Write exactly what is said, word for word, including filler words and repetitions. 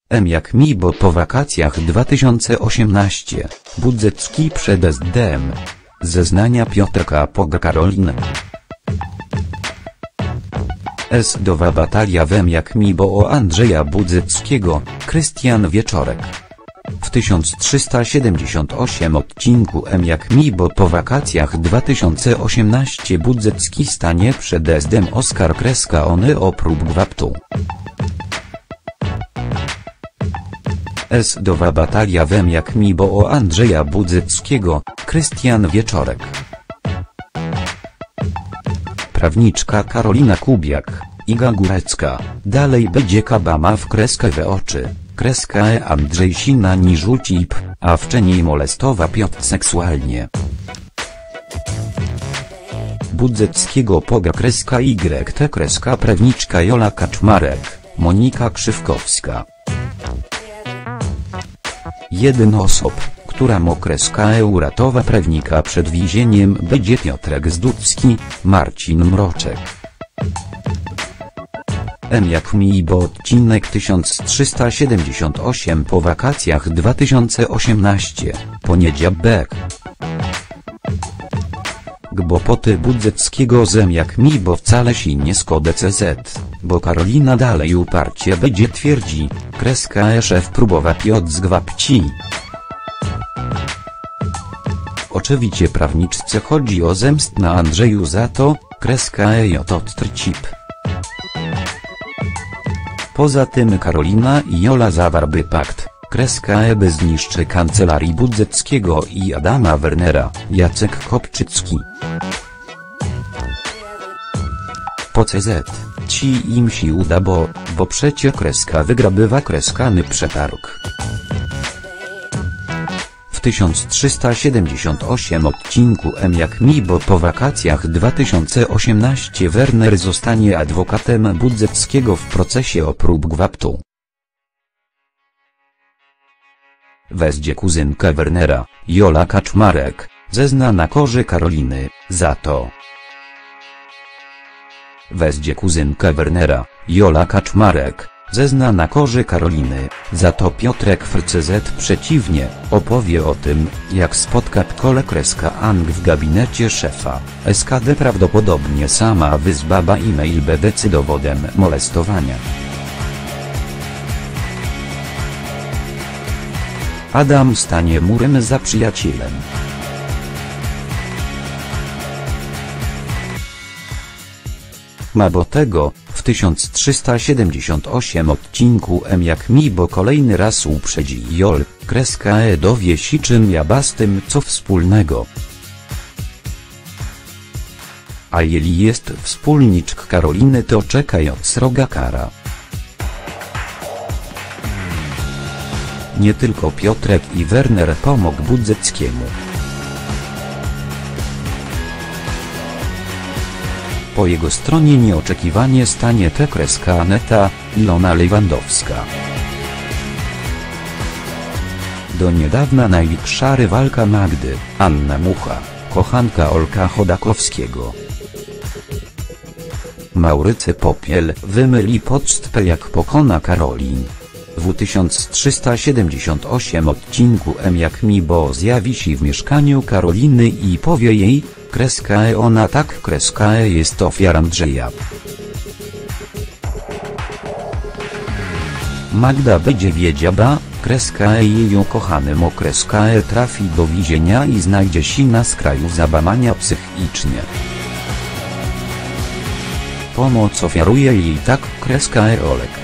M jak mi bo po wakacjach dwa tysiące osiemnaście, Budzecki przed S D M. Zeznania Piotrka Poga Karoliny. S-dowa batalia w M jak mi bo o Andrzeja Budzeckiego, Krystian Wieczorek. W tysiąc trzysta siedemdziesiąt osiem odcinku M jak mi bo po wakacjach dwa tysiące osiemnaście Budzecki stanie przed S D M Oskar kreska ony o prób gwałtu. S-dowa batalia w M jak mi bo o Andrzeja Budzeckiego, Krystian Wieczorek. Prawniczka Karolina Kubiak, Iga Górecka, dalej będzie kabama w kreskę we oczy, kreska e Andrzej Sina ni rzuci p, a wcześniej molestowa Piotr seksualnie. Budzeckiego Poga kreska Y T kreska prawniczka Jola Kaczmarek, Monika Krzywkowska. Jedna osoba, która mo kreska e uratowa prawnika przed więzieniem będzie Piotrek Zducki, Marcin Mroczek. M jak mi bo odcinek tysiąc trzysta siedemdziesiąt osiem po wakacjach dwa tysiące osiemnaście, poniedziałek. Gbopoty Budzeckiego z M jak mi bo wcale si nie skode C Z, bo Karolina dalej uparcie będzie twierdzi, kreska e szef próbowa Piotr zgwapci. Oczywiście prawniczce chodzi o zemst na Andrzeju za to, kreska e j odtrcip. Poza tym Karolina i Jola zawarły pakt, kreska e by zniszczy kancelarii Budzeckiego i Adama Wernera, Jacek Kopczycki. Po C Z, ci im si uda bo, bo przecie kreska wygrabywa kreskany przetarg. W tysiąc trzysta siedemdziesiąt osiem odcinku M jak mi bo po wakacjach dwa tysiące osiemnaście Werner zostanie adwokatem Budzeckiego w procesie o prób gwałtu. Wezdzie kuzynkę Wernera, Jola Kaczmarek, zezna na korze Karoliny, za to. Wezdzie kuzynkę Wernera, Jola Kaczmarek, zezna na korze Karoliny, za to Piotrek w C Z przeciwnie, opowie o tym, jak spotkać kole kreska Ang w gabinecie szefa, S K D prawdopodobnie sama wyzbaba e-mail będzie dowodem molestowania. Adam stanie murem za przyjacielem. Mało tego, w tysiąc trzysta siedemdziesiąt osiem odcinku M jak mi bo kolejny raz uprzedzi Jol, kreska e dowie si czym ja z tym co wspólnego. A jeli jest wspólniczk Karoliny to czekaj od sroga kara. Nie tylko Piotrek i Werner pomógł Budzeckiemu. Po jego stronie nieoczekiwanie stanie te kreska Aneta, Ilona Lewandowska. Do niedawna największa rywalka Magdy, Anna Mucha, kochanka Olka Chodakowskiego. Maurycy Popiel wymyli podstpę jak pokona Karolin. W tysiąc trzysta siedemdziesiąt osiem odcinku M jak mi bo zjawi się w mieszkaniu Karoliny i powie jej, kreska e ona tak kreska e jest ofiarą Andrzeja. Magda będzie wiedziała, kreska e jej kochanym o kreska e trafi do więzienia i znajdzie się na skraju załamania psychicznie. Pomoc ofiaruje jej tak kreska e Olek.